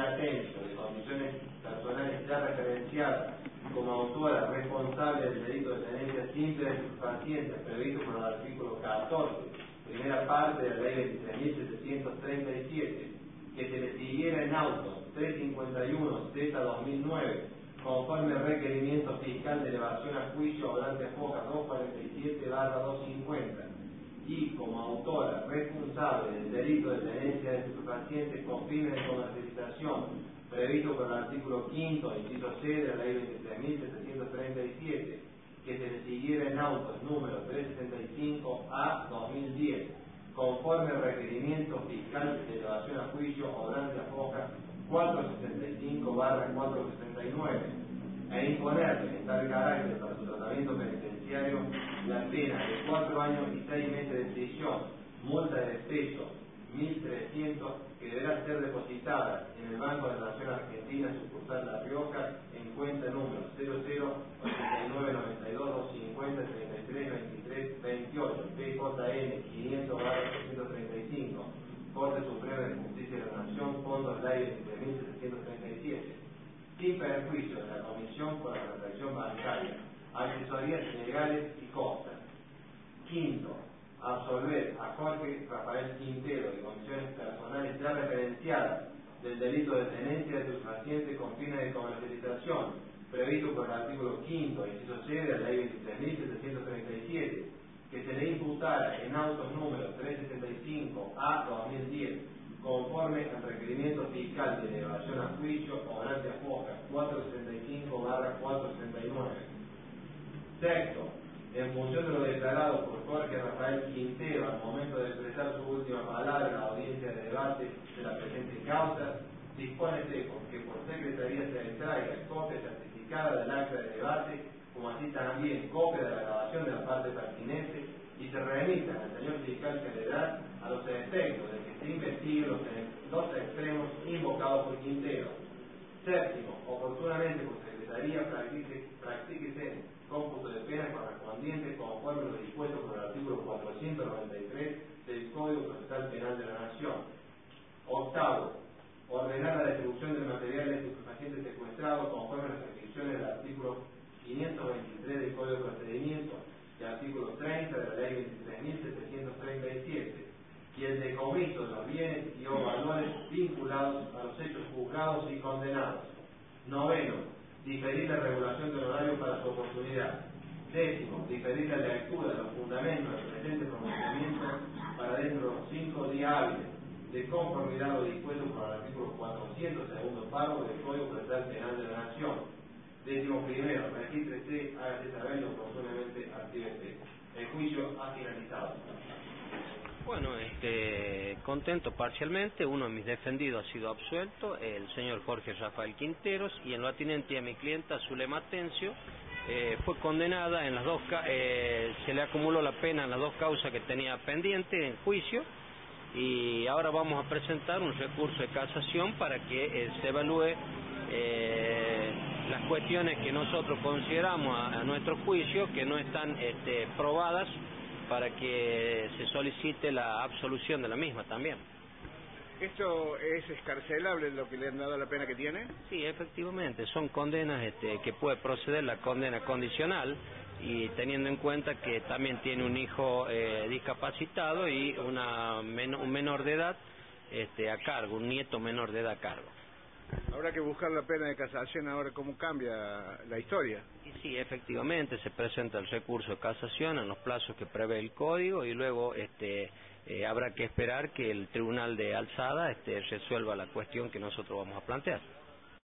atención de condiciones personales ya referenciadas como autora responsable del delito de tenencia simple de estupefacientes previsto por el artículo 14, primera parte de la ley 23.737, que se le siguiera en auto 351/2009, conforme al requerimiento fiscal de elevación a juicio obrante foja 247/250, y como autora responsable del delito de tenencia de estupefacientes con fines de comercialización previsto por el artículo 5, inciso C de la ley 23.737, que se le siguiera en autos número 365/2010, conforme al requerimiento fiscal de elevación a juicio obrante a foja 465/469, e imponerle en tal carácter para su tratamiento penitenciario la pena de 4 años y 6 meses de prisión, multa de peso 1.300, que deberá ser depositada en el Banco de la Nación Argentina, sucursal La Rioja, en cuenta número 00899250332328, PJN 500/335, Corte Suprema de Justicia de la Nación, Fondos Ley 20.737, sin perjuicio de la Comisión por la Transacción Bancaria, asesorías legales y costas. Quinto, absolver a Jorge Rafael Quintero de condiciones personales ya referenciadas del delito de tenencia de estupefacientes con fines de comercialización previsto por el artículo 5, inciso C de la ley 23.737, que se le imputara en autos número 365/2010, conforme al requerimiento fiscal de elevación a juicio obrante a foja 465/469. Sexto, en función de lo declarado por Jorge Rafael Quintero al momento de expresar su última palabra en la audiencia de debate de la presente causa, dispónese que por secretaría se extraiga copia certificada del acta de debate, como así también copia de la grabación de la parte pertinente, y se remita al señor fiscal general a los efectos de que se investigue los extremos invocados por Quintero. Séptimo, oportunamente por secretaría practíquese cómputo de pena correspondiente conforme a lo dispuesto por el artículo 493 del Código Procesal Penal de la Nación. Octavo, ordenar la distribución del material de estupefacientes secuestrado conforme a las restricciones del artículo 523 del Código de Procedimiento y artículo 30 de la ley 23.737, y el decomiso de los bienes y o valores vinculados a los hechos juzgados y condenados. Noveno, diferir la regulación del horario para su oportunidad. Décimo, diferir la lectura de los fundamentos del presente pronunciamiento para dentro de los 5 días hábiles, de conformidad a lo dispuesto por el artículo 400, segundo párrafo del Código Procesal Penal de la Nación. Décimo primero, regístrese, hágase saber y oportunamente actívese. El juicio ha finalizado. Bueno, contento parcialmente. Uno de mis defendidos ha sido absuelto, el señor Jorge Rafael Quinteros, y en lo atinente a mi clienta Zulema Atencio, fue condenada en las dos, se le acumuló la pena en las dos causas que tenía pendiente en juicio, y ahora vamos a presentar un recurso de casación para que se evalúe las cuestiones que nosotros consideramos a nuestro juicio que no están probadas, para que se solicite la absolución de la misma también. ¿Esto es excarcelable lo que le han dado la pena que tiene? Sí, efectivamente, son condenas que puede proceder la condena condicional, y teniendo en cuenta que también tiene un hijo discapacitado y un menor de edad a cargo, un nieto menor de edad a cargo. Habrá que buscar la pena de casación ahora, cómo cambia la historia. Y sí, efectivamente, se presenta el recurso de casación en los plazos que prevé el código, y luego habrá que esperar que el tribunal de alzada resuelva la cuestión que nosotros vamos a plantear.